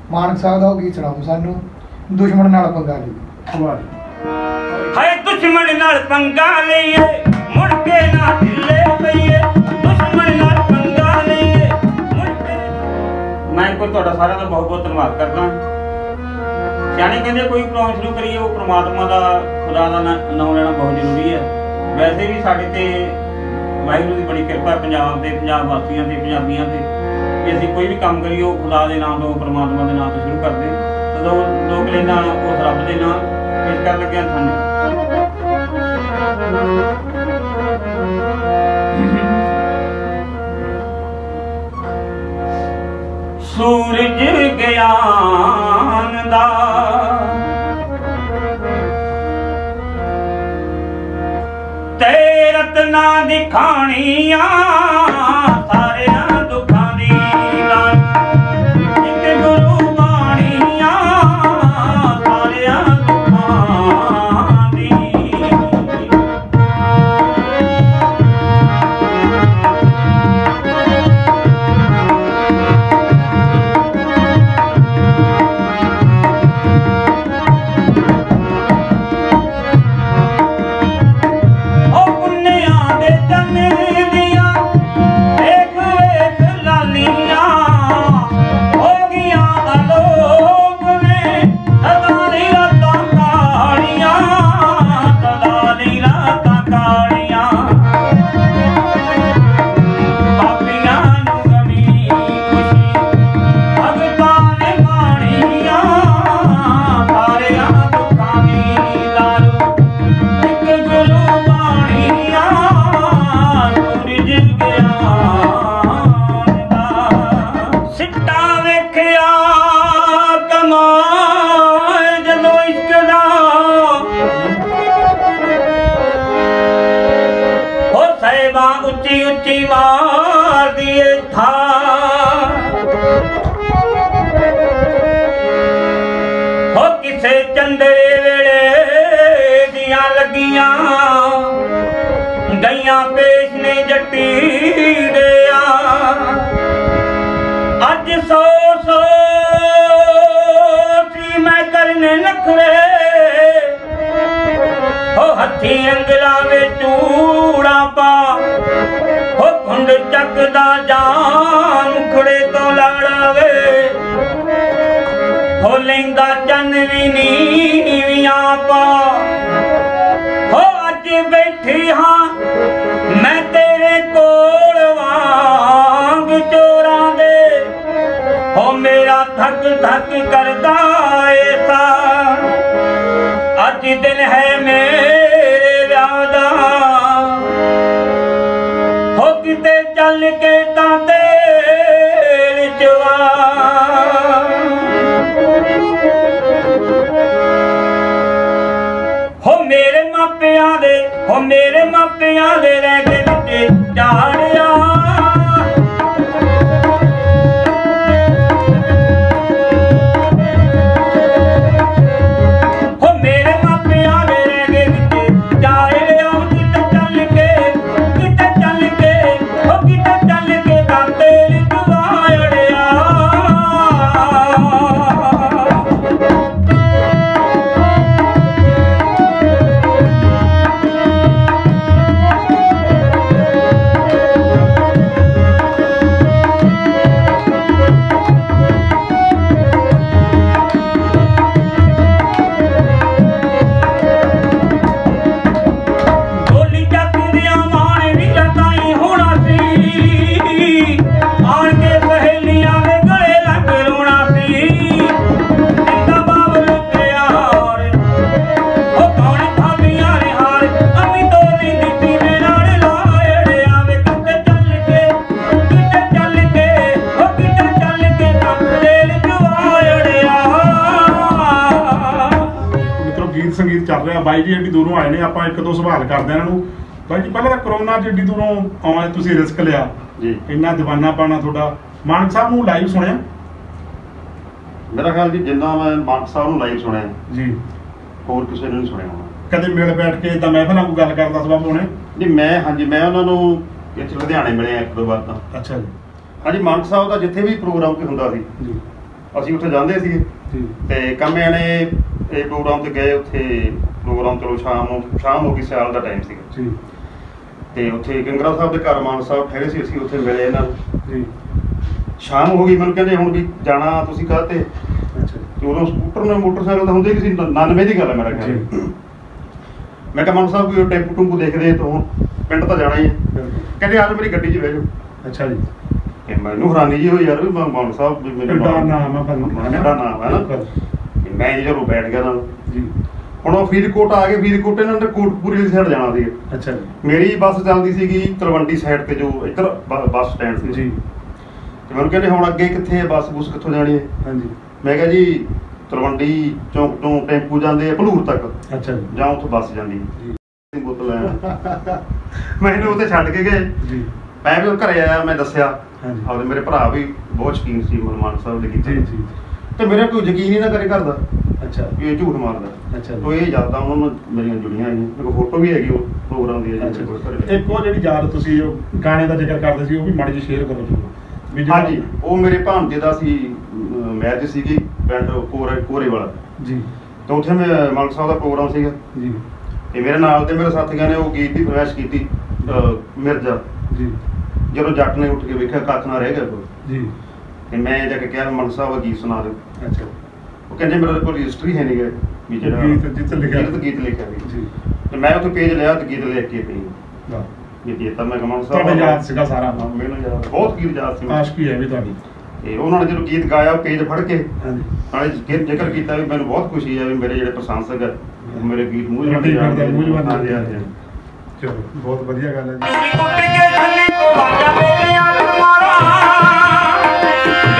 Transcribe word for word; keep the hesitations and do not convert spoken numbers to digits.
ਮਾਨਕ ਸਾਹਿਬ ਦਾ ਉਹ ਗੀਤ ਸੁਣਾਓ ਸਾਨੂੰ, ਦੁਸ਼ਮਣ ਨਾਲ ਪੰਗਾ ਲਈ। ਹਾਏ ਦੁਸ਼ਮਣ ਨਾਲ ਪੰਗਾ ਲਈਏ ਮੁੜ ਕੇ ਨਾ ਢਿੱਲੇ ਪਈਏ, ਦੁਸ਼ਮਣ ਨਾਲ ਪੰਗਾ ਲਈਏ ਮੁੜ ਕੇ। ਮੈਂ ਕੋਈ ਤੁਹਾਡਾ ਸਾਰਿਆਂ ਦਾ ਬਹੁਤ ਬਹੁਤ ਧੰਨਵਾਦ ਕਰਦਾ। ਸਿਆਣੇ ਕਹਿੰਦੇ ਕੋਈ ਪ੍ਰੋਗਰਾਮ ਸ਼ੁਰੂ ਕਰੀਏ ਉਹ ਪ੍ਰਮਾਤਮਾ ਦਾ, ਖੁਦਾ ਦਾ ਨਾਮ ਲੈਣਾ ਬਹੁਤ ਜ਼ਰੂਰੀ ਹੈ। ਵੈਸੇ ਵੀ ਸਾਡੇ ਤੇ ਵਾਹਿਗੁਰੂ ਦੀ ਬੜੀ ਕਿਰਪਾ ਪੰਜਾਬ ਦੇ, ਪੰਜਾਬ ਵਾਸੀਆਂ ਤੇ, ਪੰਜਾਬੀਆਂ ਤੇ, ਕਿ ਅਸੀਂ ਕੋਈ ਵੀ ਕੰਮ ਕਰੀਏ ਉਹ ਖੁਦਾ ਦੇ ਨਾਮ ਤੋਂ, ਪਰਮਾਤਮਾ ਦੇ ਨਾਮ ਤੋਂ ਸ਼ੁਰੂ ਕਰਦੇ। ਜਦੋਂ ਲੋਕ ਲੈਣਾ ਉਸ ਰੱਬ ਦੇ ਨਾਮ ਪੇਸ਼ ਕਰਨ ਲੱਗਿਆ ਤੁਹਾਨੂੰ। ਸੂਰਜ ਗਿਆਨ ਦਾ ਤੇ ਰਤਨਾ ਦਿਖਾਣੀਆਂ ਸਾਰਿਆਂ ਦੁੱਖਾਂ ਦੀ ਲਾਜ, ਇੱਕ ਗੁਰੂ ਬਾਣੀਆਂ ਸਾਰਿਆਂ ਦੁੱਖਾਂ ਦੀ। ਉੱਚੀ ਉੱਚੀ ਮਾਰਦੀ ਏ ਥਾ, ਹੋ ਕਿਸੇ ਚੰਦਰੇ ਵੇਲੇ ਦੀਆਂ ਲੱਗੀਆਂ ਗਈਆਂ ਪੇਸ਼ ਨੇ ਜੱਟੀ ਦੇ ਆ। ਅੱਜ ਸੌ ਸੌ ਸੀ ਮੈਂ ਕਰਨੇ ਨਖਰੇ, ਹੋ ਹੱਥੀ ਅੰਗਲਾ ਵਿੱਚ ਚੂੜਾ ਪਾ, ਹੋ ਘੁੰਡ ਚੱਕਦਾ ਜਾਨ ਮੁਖੜੇ ਤੋਂ ਲਾੜਾਵੇ, ਹੋ ਲੈਂਦਾ ਚੰਨ ਵੀ ਨੀਵੀਆਂ ਪਾ। ਹੋ ਅੱਜ ਬੈਠੀ ਹਾਂ ਮੈਂ ਤੇਰੇ ਕੋਲ ਵਾਂਗ ਚੋਰਾਂ ਦੇ, ਹੋ ਮੇਰਾ ਧੱਕ ਧੱਕ ਕਰਦਾ ਏ ਸਾਂ। ਅੱਜ ਦਿਨ ਹੈ ਮੇਰੇ ਵਿਆਹ ਦਾ, ਹੋ ਕਿਤੇ ਚੱਲ ਕੇ ਤਾਂ ਤੇਲ ਚਵਾ। ਹੋ ਮੇਰੇ ਮਾਪਿਆਂ ਦੇ, ਹੋ ਮੇਰੇ ਮਾਪਿਆਂ ਦੇ ਰਹਿ ਕੇ ਵਿੱਚ ਝਾੜਿਆ, ਸੰਗੀਤ ਚੱਲ ਰਿਹਾ। ਬਾਈ ਜੀ ਐਡੀ ਦੂਰੋਂ ਆਏ ਨੇ, ਆਪਾਂ ਇੱਕ ਦੋ ਸਵਾਲ ਕਰਦੇ ਇਹਨਾਂ ਨੂੰ। ਬਾਈ ਜੀ ਪਹਿਲਾਂ ਤਾਂ ਕਰੋਨਾ 'ਚ ਐਡੀ ਦੂਰੋਂ ਆਉਣਾ, ਤੁਸੀਂ ਰਿਸਕ ਲਿਆ ਜੀ, ਇੰਨਾ ਦੀਵਾਨਾ ਪਾਣਾ ਤੁਹਾਡਾ। ਮਾਨਕ ਸਾਹਿਬ ਨੂੰ ਲਾਈਵ ਸੁਣਿਆ? ਮੇਰਾ ਖਿਆਲ ਜੀ ਜਿੰਨਾ ਮੈਂ ਮਾਨਕ ਸਾਹਿਬ ਨੂੰ ਲਾਈਵ ਸੁਣਿਆ ਜੀ, ਹੋਰ ਕਿਸੇ ਨੂੰ ਨਹੀਂ ਸੁਣਿਆ ਹੋਣਾ। ਕਦੇ ਮਿਲ ਬੈਠ ਕੇ ਤਾਂ ਮਹਿਫਲਾਂ ਕੋਈ ਗੱਲ ਕਰਨ ਦਾ ਸਬਬ ਹੋਣੇ? ਨਹੀਂ ਮੈਂ, ਹਾਂਜੀ ਮੈਂ ਉਹਨਾਂ ਨੂੰ ਇੱਥੇ ਲੁਧਿਆਣੇ ਮਿਲਿਆ ਇੱਕ ਦੋ ਵਾਰ ਤਾਂ। ਅੱਛਾ ਜੀ। ਹਾਂਜੀ ਮਾਨਕ ਸਾਹਿਬ ਦਾ ਜਿੱਥੇ ਵੀ ਪ੍ਰੋਗਰਾਮ ਕੋਈ ਹੁੰਦਾ ਸੀ ਅਸੀਂ ਉੱਥੇ ਜਾਂਦੇ ਸੀ ਜੀ ਤੇ ਕੰਮਿਆਂ ਨੇ ਇਹ ਪ੍ਰੋਗਰਾਮ ਤੇ ਗਏ। ਉੱਥੇ ਪ੍ਰੋਗਰਾਮ ਚਲੋ ਸ਼ਾਮ ਨੂੰ ਸ਼ਾਮ ਹੋ ਗਈ, ਸਿਆਲ ਦਾ ਟਾਈਮ ਸੀਗਾ ਜੀ ਤੇ ਉੱਥੇ ਗੰਗਰਾ ਸਾਹਿਬ ਦੇ ਘਰ ਮਾਨ ਸਾਹਿਬ ਠਹਿਰੇ ਸੀ। ਅਸੀਂ ਉੱਥੇ ਮਿਲੇ ਇਹਨਾਂ ਨੂੰ ਜੀ ਸ਼ਾਮ ਹੋ ਗਈ। ਮੈਨੂੰ ਕਹਿੰਦੇ ਹੁਣ ਵੀ ਜਾਣਾ ਤੁਸੀਂ ਕਾਹਤੇ? ਅੱਛਾ ਤੇ ਉਦੋਂ ਸਕੂਟਰ ਨੇ ਮੋਟਰਸਾਈਕਲ ਤਾਂ ਹੁੰਦੇ ਨਹੀਂ ਸੀ, ਨਾਨਵੇਂ ਦੀ ਗੱਲ ਹੈ ਮੇਰਾ ਖਿਆਲ। ਮੈਂ ਕਿਹਾ ਮਾਨ ਸਾਹਿਬ ਕੋਈ ਟੈਂਪੂ ਟੂੰਪੂ ਦੇਖਦੇ ਤਾਂ ਹੁਣ ਪਿੰਡ ਤਾਂ ਜਾਣਾ ਹੀ ਹੈ। ਕਹਿੰਦੇ ਆ ਜਾਓ ਮੇਰੀ ਗੱਡੀ 'ਚ ਬਹਿ ਜਾਓ। ਅੱਛਾ ਜੀ ਤੇ ਮੈਨੂੰ ਹੈਰਾਨੀ ਜੀ ਹੋਈ ਯਾਰ ਵੀ ਮਾਨ ਸਾਹਿਬ ਵੀ ਮੇਰੇ ਕਿੱਡਾ ਨਾਮ ਆ ਭਾਜੀ, ਕਿੱਡਾ ਨਾਮ ਹੈ ਨਾ। ਤੇ ਮੈਂ ਜੀ ਜਦੋਂ ਬੈਠ ਗਿਆ ਨਾਲ ਜੀ ਹੁਣ ਉਹ ਫਰੀਦਕੋਟ ਆ ਗਏ। ਫਰੀਦਕੋਟ ਇਹਨਾਂ ਨੇ ਕੋਟਪੁਰੀ ਵਾਲੀ ਸਾਈਡ ਜਾਣਾ ਸੀ। ਅੱਛਾ ਜੀ ਮੇਰੀ ਬੱਸ ਚੱਲਦੀ ਸੀਗੀ ਤਲਵੰਡੀ ਸਾਈਡ ਤੇ, ਜੋ ਇੱਧਰ ਬ- ਬੱਸ ਸਟੈਂਡ ਸੀ ਜੀ ਤੇ ਮੈਨੂੰ ਕਹਿੰਦੇ ਹੁਣ ਅੱਗੇ ਕਿੱਥੇ ਹੈ ਬੱਸ ਬੁੱਸ ਕਿੱਥੋਂ ਜਾਣੀ ਹੈ? ਹਾਂਜੀ ਮੈਂ ਕਿਹਾ ਜੀ ਤਲਵੰਡੀ ਚੌਂਕ ਤੋਂ ਟੈਂਪੂ ਜਾਂਦੇ ਆ ਭਲੂਰ ਤੱਕ, ਅੱਛਾ ਜੀ ਜਾਂ ਉੱਥੋਂ ਬੱਸ ਜਾਂਦੀ ਜੀ ਹੈ। ਬੋਤਲ ਆਇਆ ਮੈਨੂੰ ਉੱਥੇ ਛੱਡ ਕੇ ਗਏ। ਜੀ ਮੈਂ ਵੀ ਘਰੇ ਆਇਆ, ਮੈਂ ਦੱਸਿਆ ਹਾਂਜੀ ਆਪਦੇ ਮੇਰੇ ਭਰਾ ਵੀ ਬਹੁਤ ਸ਼ੌਕੀਨ ਸੀ ਮਾਨ ਸਾਹਿਬ ਦੇ ਜੀ ਗੀਤਾਂ ਜੀ ਤੇ ਮੇਰਾ ਕੋਈ ਯਕੀਨ ਹੀ ਨਾ ਕਰੇ ਘਰ ਦਾ ਅੱਛਾ ਵੀ ਇਹ ਝੂਠ ਮਾਰਦਾ। ਅੱਛਾ ਤੋ ਇਹ ਯਾਦਾਂ ਉਹਨਾਂ ਨਾਲ ਮੇਰੀਆਂ ਜੁੜੀਆਂ ਹੋਈਆਂ। ਮੇਰੇ ਕੋਲ ਫੋਟੋ ਵੀ ਹੈਗੀ ਉਹ ਪ੍ਰੋਗਰਾਮ ਦੀ ਹੈ ਜੀ ਮੇਰੇ ਕੋਲ ਘਰੇ। ਇੱਕ ਉਹ ਜਿਹੜੀ ਯਾਦ ਤੁਸੀਂ ਉਹ ਗਾਣੇ ਦਾ ਜ਼ਿਕਰ ਕਰਦੇ ਸੀ, ਉਹ ਵੀ ਮਾੜੀ ਜਿਹੀ ਸ਼ੇਅਰ ਕਰੋ ਜੀ ਵੀ ਜਿਹੜਾ- ਹਾਂਜੀ ਉਹ ਮੇਰੇ ਭਾਣਜੇ ਦਾ ਸੀ ਮੈਰਿਜ ਸੀਗੀ ਪਿੰਡ ਕੋਰੇ ਕੋਰੇ ਵਾਲਾ ਜੀ ਤੇ ਉੱਥੇ ਮੈਂ ਮਾਨ ਸਾਹਿਬ ਦਾ ਪ੍ਰੋਗਰਾਮ ਸੀਗਾ ਜੀ ਤੇ ਮੇਰੇ ਨਾਲ ਦੇ ਮੇਰੇ ਸਾਥੀਆਂ ਨੇ ਉਹ ਗੀਤ ਦੀ ਫਰਮਾਇਸ਼ ਕੀਤੀ ਅਹ, ਮਿਰਜ਼ਾ। ਜੀ ਜਦੋਂ ਜੱਟ ਨੇ ਉੱਠ ਕੇ ਵੇਖਿਆ ਕੱਖ ਨਾ ਰਹਿ ਗਿਆ ਕੋਈ ਜੀ ਤੇ ਮੈਂ ਜਾ ਕੇ ਕਿਹਾ ਮਾਨ ਸਾਹਿਬ ਦਾ ਗੀਤ ਸੁਣਾ ਦਿਓ। ਅੱਛਾ ਉਹ ਕਹਿੰਦੇ ਮੇਰੇ ਕੋਲ ਰਜਿਸਟਰੀ ਹੈ ਨਹੀਂ ਗਾ ਵੀ ਜਿਹੜਾ ਗੀਤ ਜਿੱਥੇ ਲਿਖਿਆ ਗੀਤ ਗੀਤ ਲਿਖਿਆ ਵੀ ਜੀ ਤੇ ਮੈਂ ਉੱਥੇ ਪੇਜ ਲਿਆ ਤੇ ਗੀਤ ਲਿਖ ਕੇ ਪਈ ਵਾਹ ਇਹ ਕੀਤਾ। ਮੈਂ ਕਹਾਂ ਸਾਹਿਬ ਤੁਹਾਡਾ ਯਾਦ ਸੀਗਾ ਸਾਰਾ ਹਾਂ, ਮੈਨੂੰ ਯਾਦ ਬਹੁਤ ਗੀਤ ਯਾਦ ਸੀ ਮੈਨੂੰ। ਆਸ਼ਕੀ ਹੈ ਵੀ ਤੁਹਾਡੀ ਤੇ ਉਹਨਾਂ ਨੇ ਜਦੋਂ ਗੀਤ ਗਾਇਆ ਪੇਜ ਫੜ ਕੇ ਹਾਂਜੀ ਨਾਲੇ ਜ਼ਿਕਰ ਜ਼ਿਕਰ ਕੀਤਾ ਵੀ ਮੈਨੂੰ ਬਹੁਤ ਖੁਸ਼ੀ ਹੈ ਵੀ ਮੇਰੇ ਜਿਹੜੇ ਪ੍ਰਸ਼ੰਸਕ ਹੈ ਉਹ ਮੇਰੇ ਗੀਤ ਮੂੰਹ ਰੱਟੀ ਫਿਰਦਾ, ਮੂੰਹ ਜਵਾਨੀ। ਹਾਂਜੀ ਹਾਂਜੀ ਚਲੋ ਬਹੁਤ ਵਧੀਆ ਗੱਲ ਹੈ ਜੀ ਟੁੱਟ ਕੇ ਥੱਲੇ ਤੋਂ ਵਾਜਾ ਮੇਰੀਆਂ ਮਾਰਾ